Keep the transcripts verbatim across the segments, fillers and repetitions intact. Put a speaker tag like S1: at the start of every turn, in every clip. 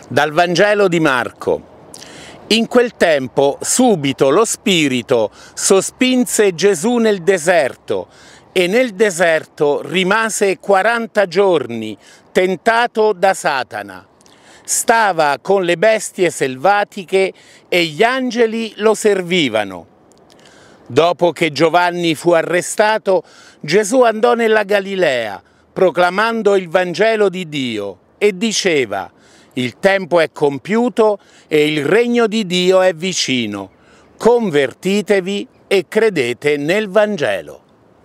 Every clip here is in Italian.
S1: Dal Vangelo di Marco. In quel tempo subito lo Spirito sospinse Gesù nel deserto e nel deserto rimase quaranta giorni tentato da Satana. Stava con le bestie selvatiche e gli angeli lo servivano. Dopo che Giovanni fu arrestato, Gesù andò nella Galilea, proclamando il Vangelo di Dio, e diceva: «Il tempo è compiuto e il regno di Dio è vicino. Convertitevi e credete nel Vangelo».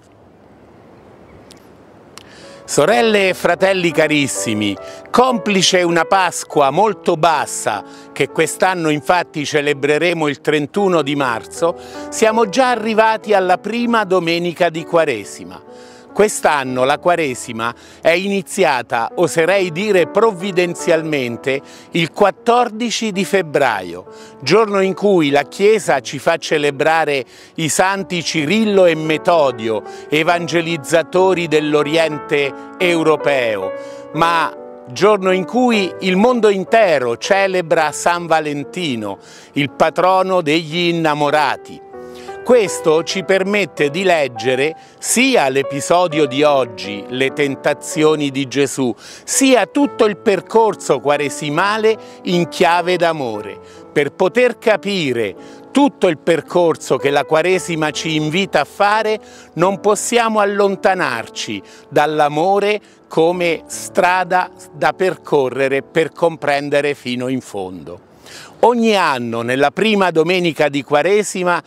S1: Sorelle e fratelli carissimi, complice una Pasqua molto bassa, che quest'anno infatti celebreremo il trentuno di marzo, siamo già arrivati alla prima domenica di Quaresima. Quest'anno la Quaresima è iniziata, oserei dire provvidenzialmente, il quattordici di febbraio, giorno in cui la Chiesa ci fa celebrare i santi Cirillo e Metodio, evangelizzatori dell'Oriente europeo, ma giorno in cui il mondo intero celebra San Valentino, il patrono degli innamorati. Questo ci permette di leggere sia l'episodio di oggi, le tentazioni di Gesù, sia tutto il percorso quaresimale in chiave d'amore, per poter capire tutto il percorso che la Quaresima ci invita a fare. Non possiamo allontanarci dall'amore come strada da percorrere per comprendere fino in fondo. Ogni anno, nella prima domenica di Quaresima,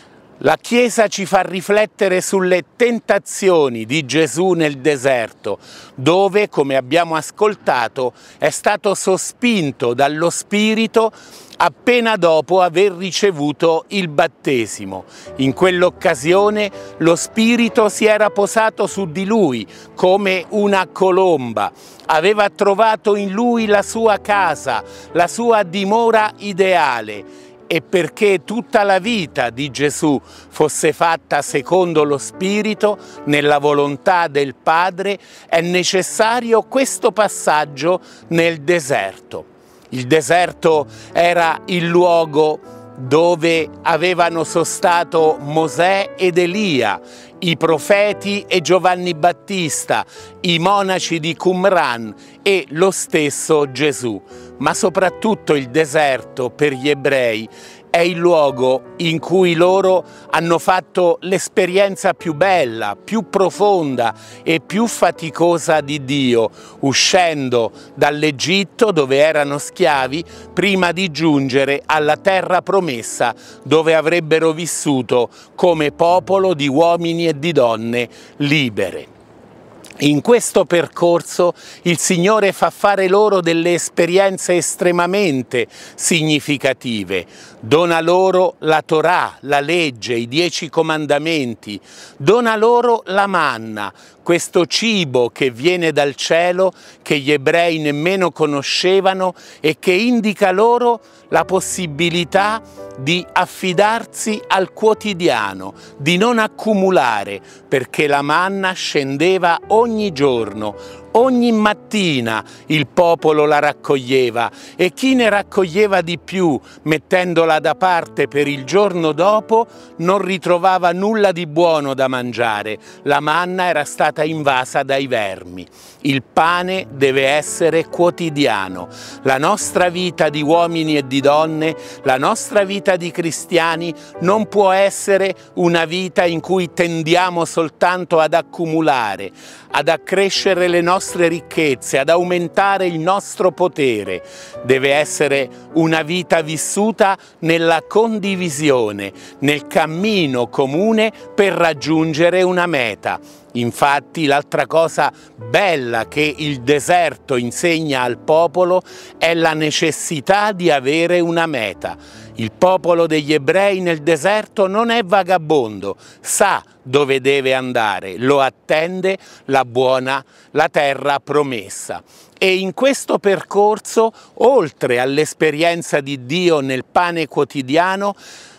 S1: la Chiesa ci fa riflettere sulle tentazioni di Gesù nel deserto, dove, come abbiamo ascoltato, è stato sospinto dallo Spirito appena dopo aver ricevuto il battesimo. In quell'occasione lo Spirito si era posato su di lui come una colomba, aveva trovato in lui la sua casa, la sua dimora ideale. E perché tutta la vita di Gesù fosse fatta secondo lo Spirito, nella volontà del Padre, è necessario questo passaggio nel deserto. Il deserto era il luogo dove avevano sostato Mosè ed Elia, i profeti e Giovanni Battista, i monaci di Qumran e lo stesso Gesù. Ma soprattutto il deserto per gli ebrei è il luogo in cui loro hanno fatto l'esperienza più bella, più profonda e più faticosa di Dio, uscendo dall'Egitto dove erano schiavi prima di giungere alla terra promessa dove avrebbero vissuto come popolo di uomini e di donne libere. In questo percorso il Signore fa fare loro delle esperienze estremamente significative. Dona loro la Torah, la legge, i dieci comandamenti, dona loro la manna, questo cibo che viene dal cielo, che gli ebrei nemmeno conoscevano e che indica loro la possibilità di affidarsi al quotidiano, di non accumulare, perché la manna scendeva ogni giorno, ogni mattina il popolo la raccoglieva e chi ne raccoglieva di più, mettendola da parte per il giorno dopo, non ritrovava nulla di buono da mangiare. La manna era stata invasa dai vermi. Il pane deve essere quotidiano. La nostra vita di uomini e di donne, la nostra vita di cristiani non può essere una vita in cui tendiamo soltanto ad accumulare, ad accrescere le nostre ricchezze, ad aumentare il nostro potere. Deve essere una vita vissuta nella condivisione, nel cammino comune per raggiungere una meta. Infatti l'altra cosa bella che il deserto insegna al popolo è la necessità di avere una meta. Il popolo degli ebrei nel deserto non è vagabondo, sa dove deve andare, lo attende la buona, la terra promessa. E in questo percorso, oltre all'esperienza di Dio nel pane quotidiano,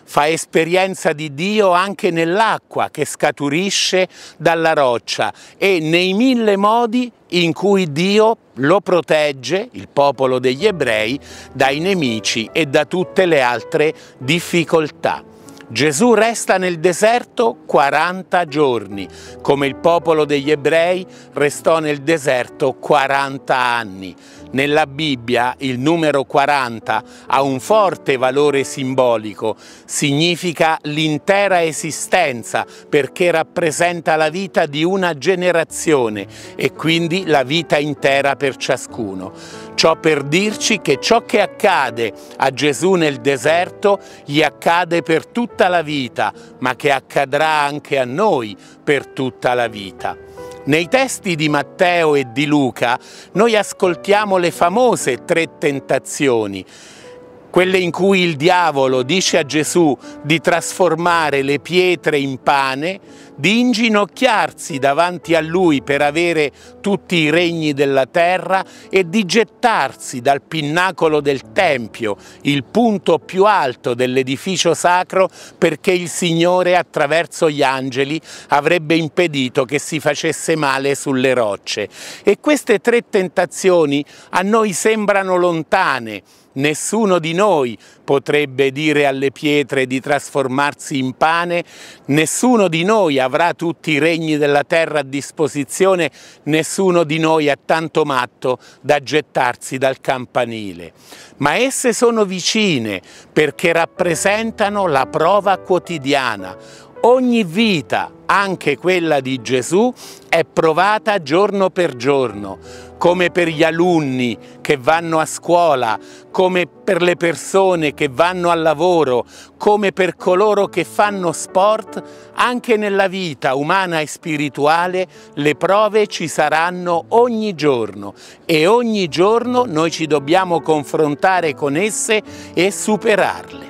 S1: fa esperienza di Dio anche nell'acqua che scaturisce dalla roccia e nei mille modi in cui Dio lo protegge, il popolo degli ebrei, dai nemici e da tutte le altre difficoltà. Gesù resta nel deserto quaranta giorni, come il popolo degli ebrei restò nel deserto quaranta anni. Nella Bibbia il numero quaranta ha un forte valore simbolico, significa l'intera esistenza perché rappresenta la vita di una generazione e quindi la vita intera per ciascuno. Ciò per dirci che ciò che accade a Gesù nel deserto gli accade per tutta la vita, ma che accadrà anche a noi per tutta la vita. Nei testi di Matteo e di Luca noi ascoltiamo le famose tre tentazioni, quelle in cui il diavolo dice a Gesù di trasformare le pietre in pane, di inginocchiarsi davanti a lui per avere tutti i regni della terra e di gettarsi dal pinnacolo del Tempio, il punto più alto dell'edificio sacro, perché il Signore attraverso gli angeli avrebbe impedito che si facesse male sulle rocce. E queste tre tentazioni a noi sembrano lontane. Nessuno di noi potrebbe dire alle pietre di trasformarsi in pane, nessuno di noi avrà tutti i regni della terra a disposizione, nessuno di noi è tanto matto da gettarsi dal campanile. Ma esse sono vicine perché rappresentano la prova quotidiana. Ogni vita, anche quella di Gesù, è provata giorno per giorno, come per gli alunni che vanno a scuola, come per le persone che vanno al lavoro, come per coloro che fanno sport, anche nella vita umana e spirituale le prove ci saranno ogni giorno e ogni giorno noi ci dobbiamo confrontare con esse e superarle.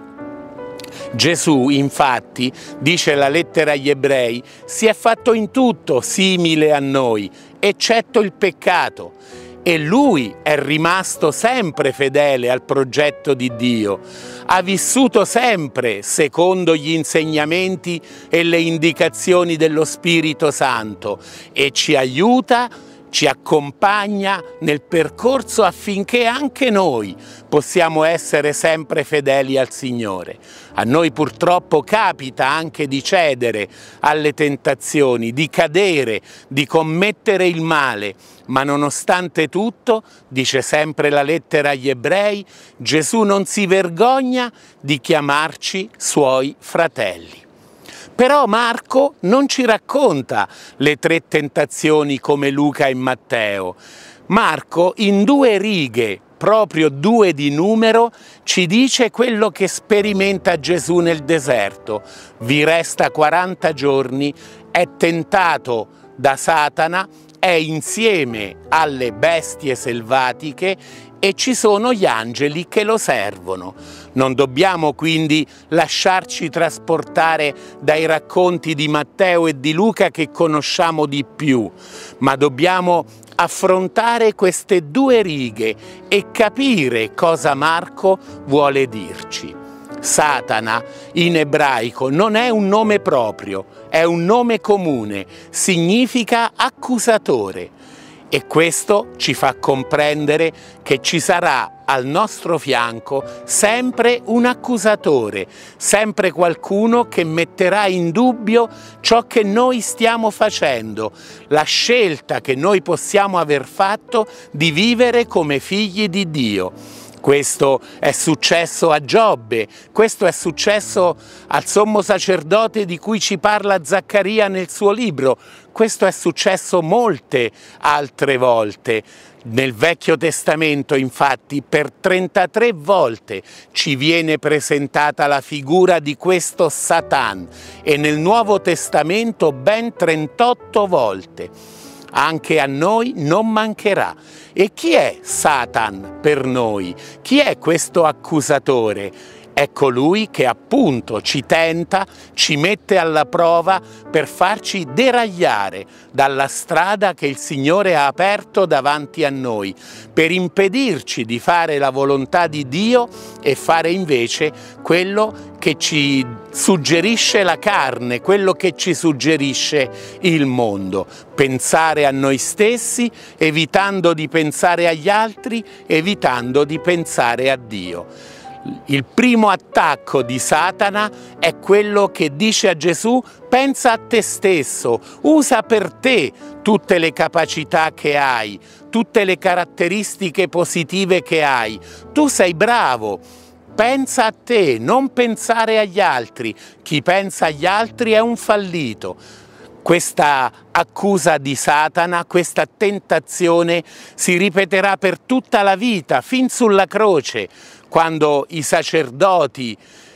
S1: Gesù, infatti, dice la lettera agli ebrei, si è fatto in tutto simile a noi, eccetto il peccato. E lui è rimasto sempre fedele al progetto di Dio. Ha vissuto sempre secondo gli insegnamenti e le indicazioni dello Spirito Santo e ci aiuta, ci accompagna nel percorso affinché anche noi possiamo essere sempre fedeli al Signore. A noi purtroppo capita anche di cedere alle tentazioni, di cadere, di commettere il male, ma nonostante tutto, dice sempre la lettera agli ebrei, Gesù non si vergogna di chiamarci suoi fratelli. Però Marco non ci racconta le tre tentazioni come Luca e Matteo. Marco in due righe, proprio due di numero, ci dice quello che sperimenta Gesù nel deserto. Vi resta quaranta giorni, è tentato da Satana, è insieme alle bestie selvatiche e ci sono gli angeli che lo servono. Non dobbiamo quindi lasciarci trasportare dai racconti di Matteo e di Luca che conosciamo di più, ma dobbiamo affrontare queste due righe e capire cosa Marco vuole dirci. Satana in ebraico non è un nome proprio, è un nome comune, significa accusatore. E questo ci fa comprendere che ci sarà al nostro fianco sempre un accusatore, sempre qualcuno che metterà in dubbio ciò che noi stiamo facendo, la scelta che noi possiamo aver fatto di vivere come figli di Dio. Questo è successo a Giobbe, questo è successo al sommo sacerdote di cui ci parla Zaccaria nel suo libro, questo è successo molte altre volte. Nel Vecchio Testamento, infatti, per trentatré volte ci viene presentata la figura di questo Satan e nel Nuovo Testamento ben trentotto volte. Anche a noi non mancherà. E chi è Satan per noi? Chi è questo accusatore? È colui che appunto ci tenta, ci mette alla prova per farci deragliare dalla strada che il Signore ha aperto davanti a noi, per impedirci di fare la volontà di Dio e fare invece quello che ci suggerisce la carne, quello che ci suggerisce il mondo. Pensare a noi stessi, evitando di pensare agli altri, evitando di pensare a Dio. Il primo attacco di Satana è quello che dice a Gesù: pensa a te stesso, usa per te tutte le capacità che hai, tutte le caratteristiche positive che hai. Tu sei bravo, pensa a te, non pensare agli altri. Chi pensa agli altri è un fallito. Questa accusa di Satana, questa tentazione si ripeterà per tutta la vita, fin sulla croce, quando i sacerdoti,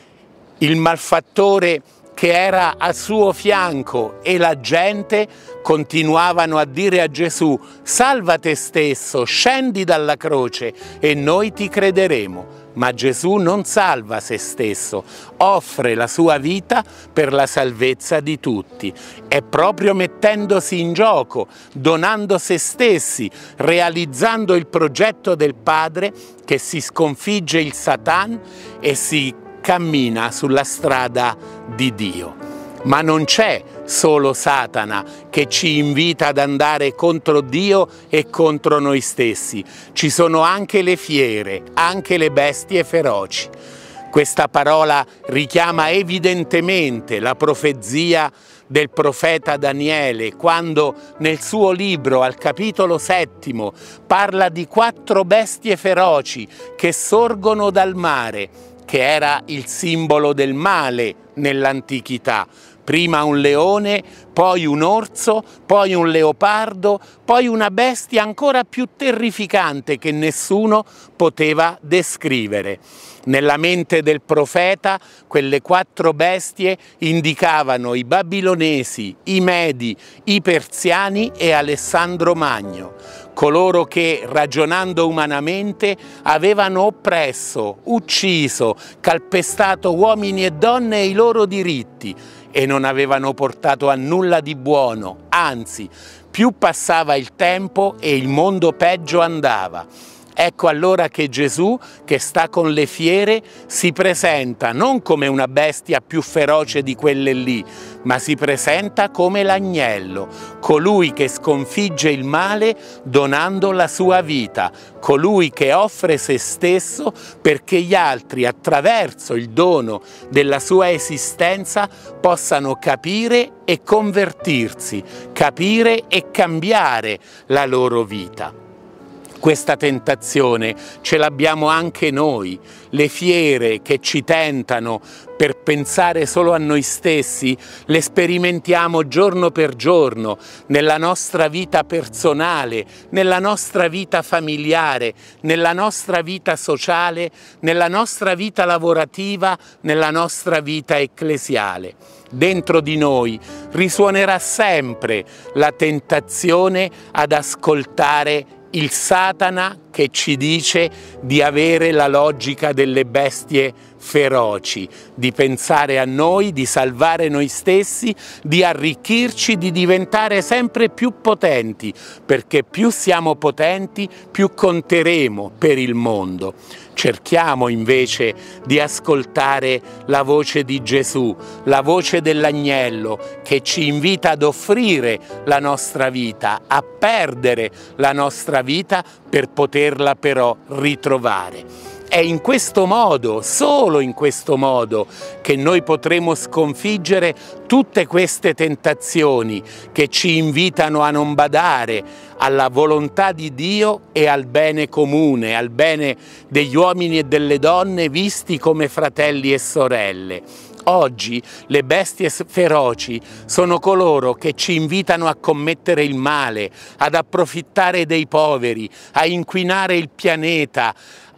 S1: il malfattore che era al suo fianco e la gente continuavano a dire a Gesù: salva te stesso, scendi dalla croce e noi ti crederemo. Ma Gesù non salva se stesso, offre la sua vita per la salvezza di tutti. È proprio mettendosi in gioco, donando se stessi, realizzando il progetto del Padre, che si sconfigge il Satan e si cammina sulla strada di Dio. Ma non c'è solo Satana che ci invita ad andare contro Dio e contro noi stessi. Ci sono anche le fiere, anche le bestie feroci. Questa parola richiama evidentemente la profezia del profeta Daniele, quando nel suo libro, al capitolo settimo, parla di quattro bestie feroci che sorgono dal mare, che era il simbolo del male nell'antichità. Prima un leone, poi un orso, poi un leopardo, poi una bestia ancora più terrificante che nessuno poteva descrivere. Nella mente del profeta quelle quattro bestie indicavano i babilonesi, i medi, i persiani e Alessandro Magno, coloro che, ragionando umanamente, avevano oppresso, ucciso, calpestato uomini e donne e i loro diritti, e non avevano portato a nulla di buono, anzi, più passava il tempo e il mondo peggio andava. Ecco allora che Gesù, che sta con le fiere, si presenta non come una bestia più feroce di quelle lì, ma si presenta come l'agnello, colui che sconfigge il male donando la sua vita, colui che offre se stesso perché gli altri, attraverso il dono della sua esistenza, possano capire e convertirsi, capire e cambiare la loro vita. Questa tentazione ce l'abbiamo anche noi, le fiere che ci tentano per pensare solo a noi stessi, le sperimentiamo giorno per giorno nella nostra vita personale, nella nostra vita familiare, nella nostra vita sociale, nella nostra vita lavorativa, nella nostra vita ecclesiale. Dentro di noi risuonerà sempre la tentazione ad ascoltare il Satana che ci dice di avere la logica delle bestie feroci, di pensare a noi, di salvare noi stessi, di arricchirci, di diventare sempre più potenti, perché più siamo potenti, più conteremo per il mondo. Cerchiamo invece di ascoltare la voce di Gesù, la voce dell'agnello che ci invita ad offrire la nostra vita, a perdere la nostra vita per poterla però ritrovare. È in questo modo, solo in questo modo, che noi potremo sconfiggere tutte queste tentazioni che ci invitano a non badare alla volontà di Dio e al bene comune, al bene degli uomini e delle donne visti come fratelli e sorelle. Oggi le bestie feroci sono coloro che ci invitano a commettere il male, ad approfittare dei poveri, a inquinare il pianeta,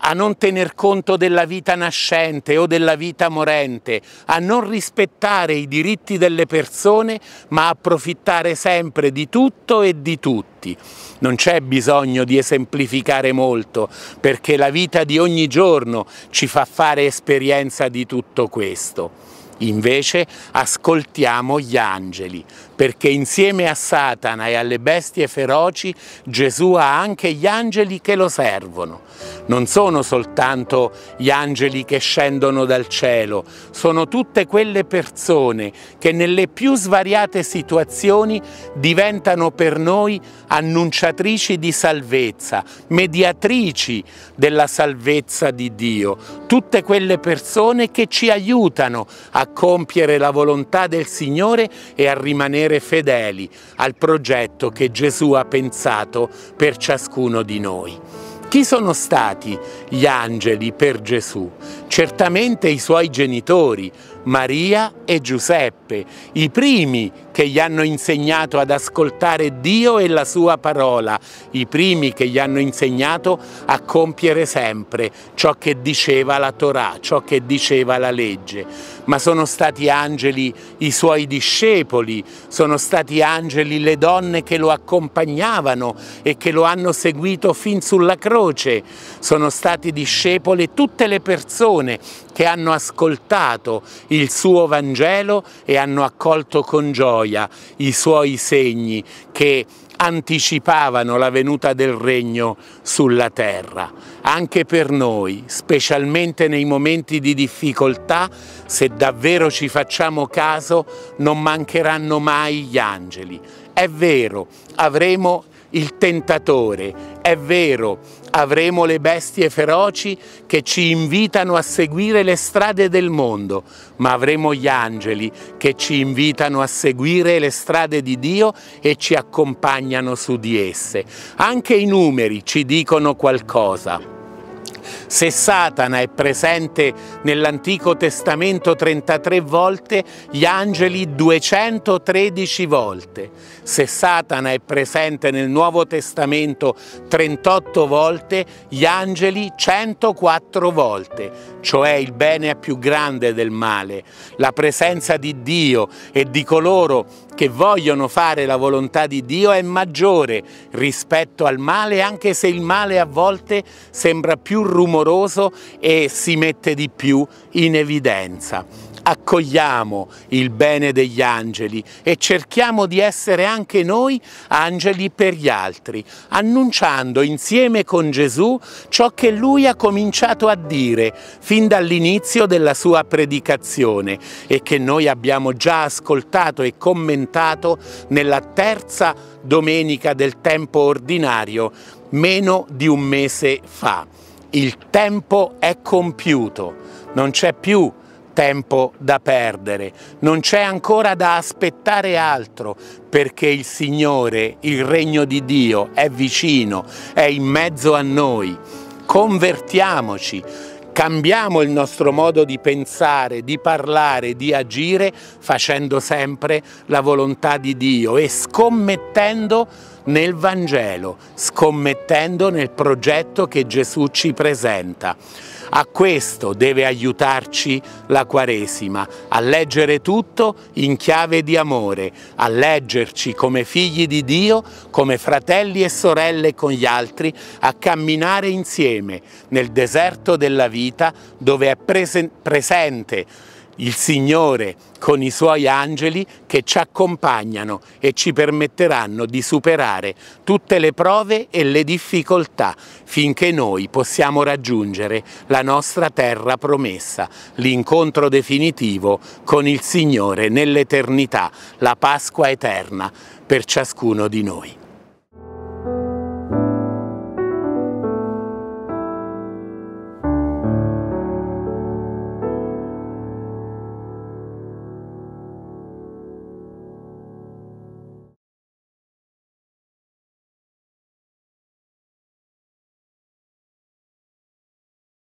S1: a non tener conto della vita nascente o della vita morente, a non rispettare i diritti delle persone, ma approfittare sempre di tutto e di tutti. Non c'è bisogno di esemplificare molto, perché la vita di ogni giorno ci fa fare esperienza di tutto questo. Invece ascoltiamo gli angeli, perché insieme a Satana e alle bestie feroci Gesù ha anche gli angeli che lo servono. Non sono soltanto gli angeli che scendono dal cielo, sono tutte quelle persone che nelle più svariate situazioni diventano per noi annunciatrici di salvezza, mediatrici della salvezza di Dio, tutte quelle persone che ci aiutano a compiere la volontà del Signore e a rimanere fedeli al progetto che Gesù ha pensato per ciascuno di noi. Chi sono stati gli angeli per Gesù? Certamente i suoi genitori, Maria e Giuseppe, i primi che gli hanno insegnato ad ascoltare Dio e la sua parola, i primi che gli hanno insegnato a compiere sempre ciò che diceva la Torah, ciò che diceva la legge. Ma sono stati angeli i suoi discepoli, sono stati angeli le donne che lo accompagnavano e che lo hanno seguito fin sulla croce, sono stati discepoli tutte le persone che hanno ascoltato il suo Vangelo e hanno accolto con gioia i suoi segni che anticipavano la venuta del regno sulla terra. Anche per noi, specialmente nei momenti di difficoltà, se davvero ci facciamo caso, non mancheranno mai gli angeli. È vero, avremo il tentatore, è vero, avremo le bestie feroci che ci invitano a seguire le strade del mondo, ma avremo gli angeli che ci invitano a seguire le strade di Dio e ci accompagnano su di esse. Anche i numeri ci dicono qualcosa. Se Satana è presente nell'Antico Testamento trentatré volte, gli angeli duecentotredici volte. Se Satana è presente nel Nuovo Testamento trentotto volte, gli angeli centoquattro volte, cioè il bene è più grande del male. La presenza di Dio e di coloro che vogliono fare la volontà di Dio è maggiore rispetto al male, anche se il male a volte sembra più rumoroso e si mette di più in evidenza. Accogliamo il bene degli angeli e cerchiamo di essere anche noi angeli per gli altri, annunciando insieme con Gesù ciò che Lui ha cominciato a dire fin dall'inizio della sua predicazione e che noi abbiamo già ascoltato e commentato nella terza domenica del tempo ordinario, meno di un mese fa. Il tempo è compiuto, non c'è più tempo da perdere, non c'è ancora da aspettare altro, perché il Signore, il regno di Dio è vicino, è in mezzo a noi. Convertiamoci, cambiamo il nostro modo di pensare, di parlare, di agire, facendo sempre la volontà di Dio e scommettendo nel Vangelo, scommettendo nel progetto che Gesù ci presenta. A questo deve aiutarci la Quaresima, a leggere tutto in chiave di amore, a leggerci come figli di Dio, come fratelli e sorelle con gli altri, a camminare insieme nel deserto della vita dove è presen- presente il Signore con i Suoi angeli che ci accompagnano e ci permetteranno di superare tutte le prove e le difficoltà finché noi possiamo raggiungere la nostra terra promessa, l'incontro definitivo con il Signore nell'eternità, la Pasqua eterna per ciascuno di noi.